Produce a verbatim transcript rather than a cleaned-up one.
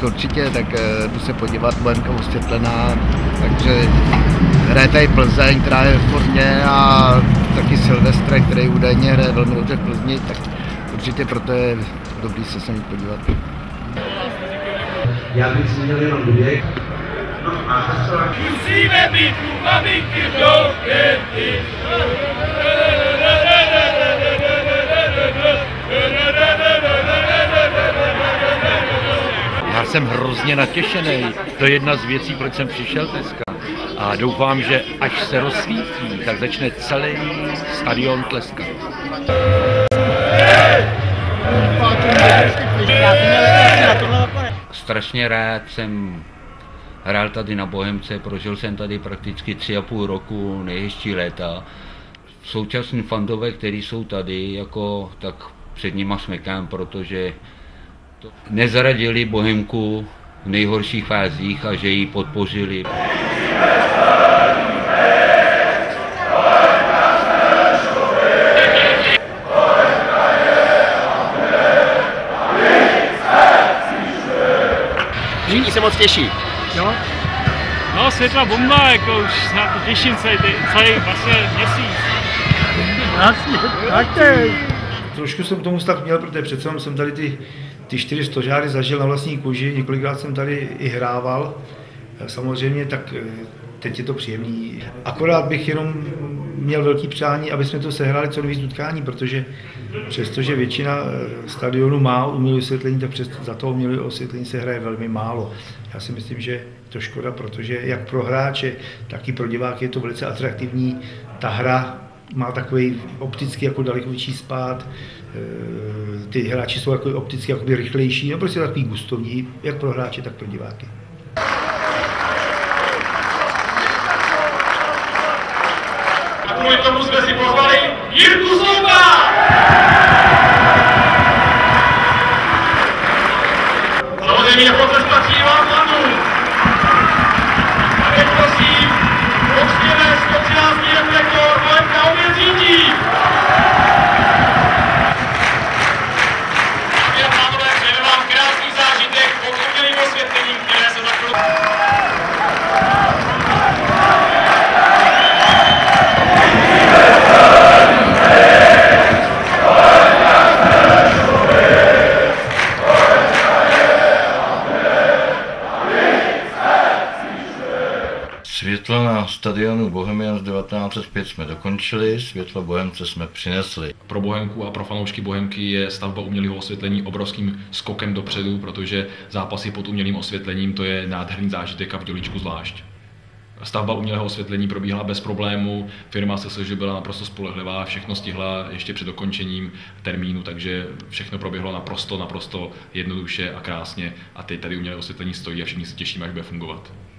tak určitě, tak jdu se podívat, Bohemka osvětlená, takže hraje tady Plzeň, která je v formě a taky Silvestre, který údajně hraje velmi dobře v Plzni, tak určitě proto je dobrý se sem podívat. Já bych si měl jenom dvě. Musíme být u maminky v doupěti. Já jsem hrozně natěšený. To je jedna z věcí, proč jsem přišel dneska. A doufám, že až se rozsvítí, tak začne celý stadion tleskat. Strašně rád jsem hrál tady na Bohemce, prožil jsem tady prakticky tři a půl roku, nejhezčí léta. Současní fandové, kteří jsou tady, jako, tak před nima smekám, protože nezaradili Bohemku v nejhorších fázích a že ji podpořili. Všichni se moc těší. Jo? No, světla bomba, jako už na to těším celý, celý vlastně měsíc. Vlastně, také. Trošku jsem k tomu vztah měl, protože přece jsem tady ty, ty čtyři stožáry zažil na vlastní kůži, několikrát jsem tady i hrával. Samozřejmě, tak teď je to příjemný. Akorát bych jenom měl velký přání, aby jsme to sehráli co nejvíc utkání, protože přestože většina stadionu má umělé osvětlení, tak přes, za to umělé osvětlení se hraje velmi málo. Já si myslím, že je to škoda, protože jak pro hráče, tak i pro diváky je to velice atraktivní. Ta hra má takový opticky jako daleko větší spád, ty hráči jsou jako opticky jakoby rychlejší, no prostě takový gustovní, jak pro hráče, tak pro diváky. A kvůli tomu jsme si pozvali Jirku Sloupa! Samozřejmě jako se stačí vám Lanu. A teď prosím, počněme sto třináct reflektor, Bohemka opět řídí. Dámy a pánové, přejeme vám krásný zážitek pod umělým osvětlením, které se za chvíli... Světlo na stadionu Bohemians devatenáct set pět jsme dokončili, světlo Bohemce jsme přinesli. Pro Bohemku a pro fanoušky Bohemky je stavba umělého osvětlení obrovským skokem dopředu, protože zápasy pod umělým osvětlením to je nádherný zážitek a v Dělíčku zvlášť. Stavba umělého osvětlení probíhala bez problému, firma se se, že byla naprosto spolehlivá, všechno stihla ještě před dokončením termínu, takže všechno proběhlo naprosto, naprosto jednoduše a krásně a teď tady umělé osvětlení stojí a všichni se těšíme, až bude fungovat.